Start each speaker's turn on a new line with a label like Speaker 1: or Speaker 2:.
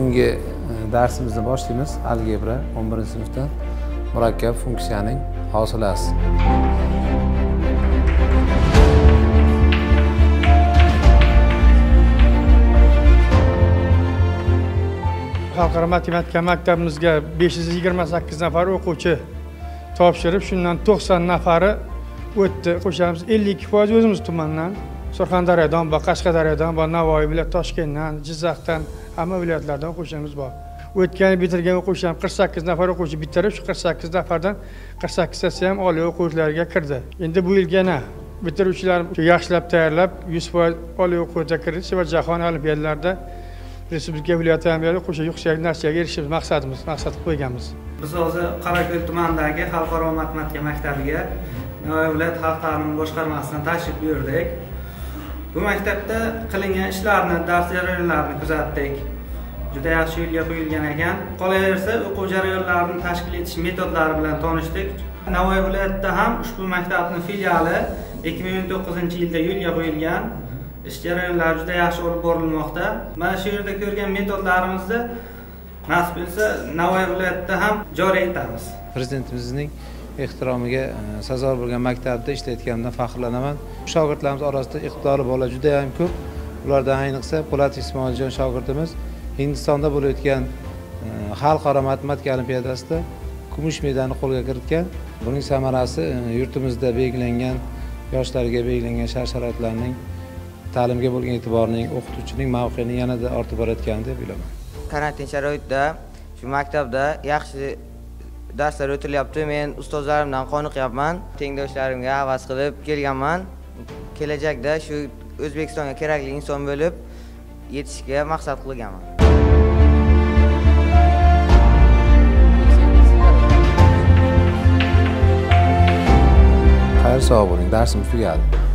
Speaker 1: Bugungi darsimizni boshlaymiz. Algebra 11-sinfdan murakkab funksiyaning hosilasi.
Speaker 2: Xalqaro matematika maktabimizga 528 nafar o'quvchi topshirib, shundan 90 nafari o'tdi. Qo'shamiz 52% o'zimiz tumandan, Surxondaryodan va Qashqadaryodan va Navoiy viloyat, Toshkentdan, Jizzaxdan, hamma viloyatlardan o'quvchimiz bor. O'tgan bitirgan o'quvchilar 48 nafar o'quvchi bitirib, shu 48 nafardan 48 tasi ham oliy o'quvchilarga kirdi. Endi bu yil yana bitiruvchilar yaxshilab tayyorlab 100% oliy o'quvchiga kirdi va jahon olimpiadalarida Respublika viloyat hamyonida qo'shimcha yuksak natijaga erishishimiz maqsad qo'yganmiz.
Speaker 3: Biz hozir Qorako'l tumanidagi Xalqaro matematika maktabiga Navoiy viloyat xalq ta'limi boshqarmasidan tashrif buyurdik. Bu maktabda qilingan ishlarni, dars jarayonlarini kuzatdik. Juda yaxshi yo'lga qo'yilgan ekan. Qolaversa, o'quv jarayonlarini tashkil etish metodlari bilan tanishdik. Navoiy viloyatida ham ushbu maktabning filiali 2019-yilda yo'lga qo'yilgan. Ish jarayonlari juda yaxshi olib borilmoqda. Mana shu yerda ko'rgan metodlarimizni nasib etsa Navoiy viloyatida ham joriy etamiz.
Speaker 1: Prezidentimizning ehtiromiga sazovor bo'lgan maktabda ishlayotganimdan faxrlanaman. Shogirdlarimiz orasida iqtidorli bola juda ham ko'p. Ulardan ayniqsa Po'lat Ismoiljon shogirdimiz Hindistonda bo'layotgan xalqaro matematika olimpiadasida kumush medalni qo'lga kiritgan. Buning samarasi yurtimizda belgilangan, yoshlarga belgilangan shart-sharoitlarning, ta'limga bo'lgan e'tiborning, o'qituvchining mavqeini yanada ortib borayotganini deb bilaman.
Speaker 4: Karantin sharoitida shu maktabda yaxshi darslar o'tilyapti. Men ustozlarimdan qoniqyapman. Tengdoshlarimga havas qilib kelganman. Kelajakda shu O'zbekistonga kerakli inson bo'lib yetishga maqsad qilganman.
Speaker 1: Xayr, sog' bo'ling. Darsimiz tugadi.